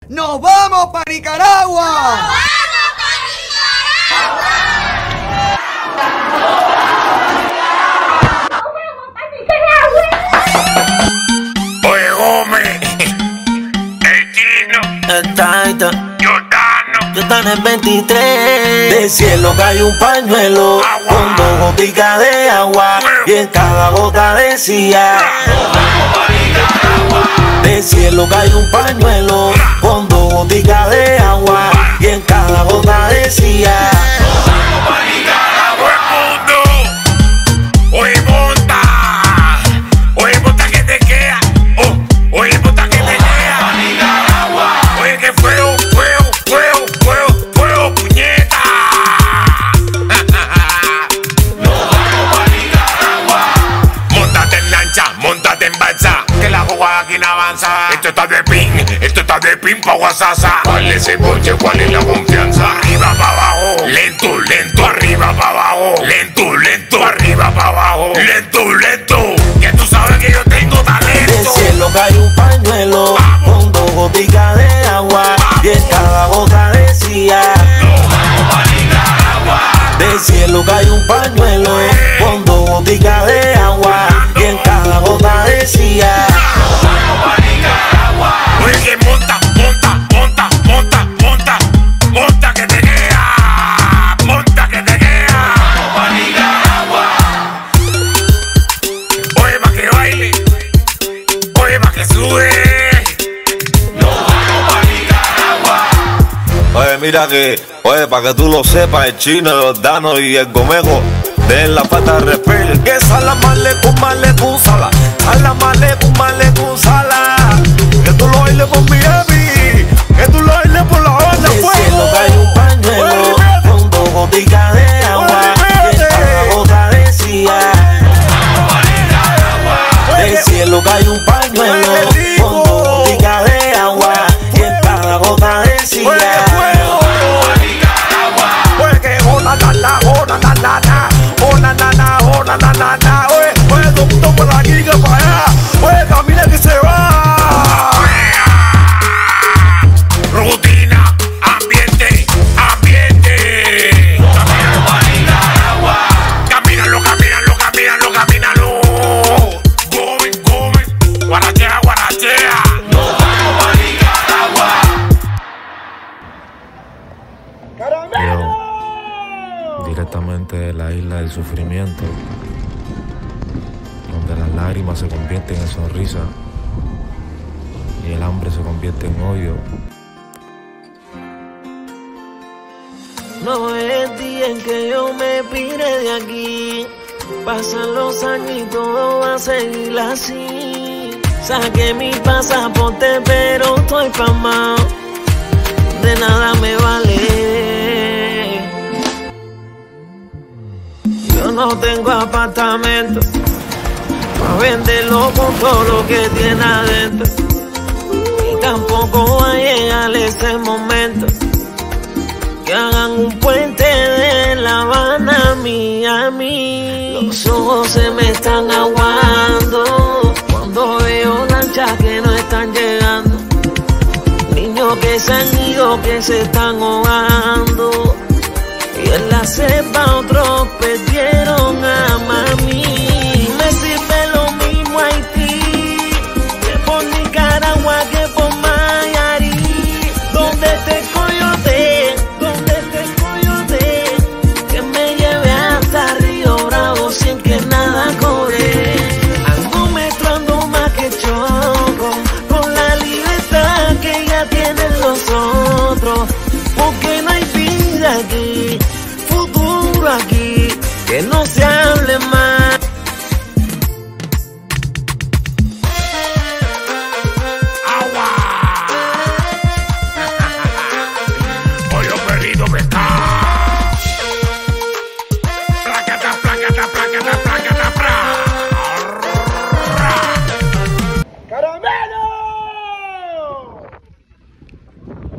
¡Nos vamos para Nicaragua! ¡Nos vamos para Nicaragua! Oye, Gómez, el Chino, el Taita, Jordano es 23. Del cielo cae un pañuelo con 2 goticas de agua y en cada gota decía: del cielo cae un pañuelo con 2 goticas de agua y en cada gota decía: Oye, monta que te queda. Oye, monta que te queda. Oye, que fuego, puñeta. Nos vamos para Nicaragua. Móntate en lancha, móntate en balsa, que la jugada aquí no avanza. Esto está de pin pa' guasasa. ¿Cuál es ese ponche? ¿Cuál es la confianza? Arriba para abajo, lento, arriba para abajo, lento, arriba para abajo, lento. Que tú sabes que yo tengo talento. Del cielo cae un pañuelo con 2 goticas de agua y en cada gota decía: nos vamos para Nicaragua. del cielo cae un pañuelo con 2 goticas de agua y en cada gota decía: nos vamos para Nicaragua. Oye, que monta que te queda, monta que te queda. Vamos para Nicaragua. Oye, pa' que baile, oye, pa' que sube. Nos vamos para Nicaragua. Oye, mira que, para que tú lo sepas, el Chino, el Jordano y el Gomejo den la falta de respeto. Que sala malecún, sala. Sala malecún, sala. Que tú lo bailes por Miami, que tú lo bailes por La Habana. Del cielo cae un pañuelo con 2 goticas de agua y en cada gota decía: del cielo cae un pañuelo con 2 goticas de agua y en cada gota decía: oye, todo mundo por aquí que para allá, oye, camina que se va. Rutina, ambiente. Camínalo para Nicaragua. Camínalo. Gómez, guarachea. Nos vamos para Nicaragua. Directamente de la isla del sufrimiento, donde las lágrimas se convierten en sonrisa y el hambre se convierte en odio. No es día en que yo me pire de aquí. Pasan los años y todo va a seguir así. Saqué mi pasaporte pero estoy pasmado. De nada me vale. Yo no tengo apartamento para venderlo con todo lo que tiene adentro. Y tampoco va a llegar ese momento que hagan un puente de La Habana a Miami. Los ojos se me están aguando cuando veo lanchas que no están llegando, niños que se han ido, que se están ahogando, y en la cepa otros perdieron a mami. Me sirve lo mismo Haití que por Nicaragua, que por Mayarí, donde te coyote, que me lleve hasta Río Bravo sin que nada cobre. Ando mezclando más que choco con la libertad que ya tienen los otros, porque no hay vida aquí, futuro aquí, que no sea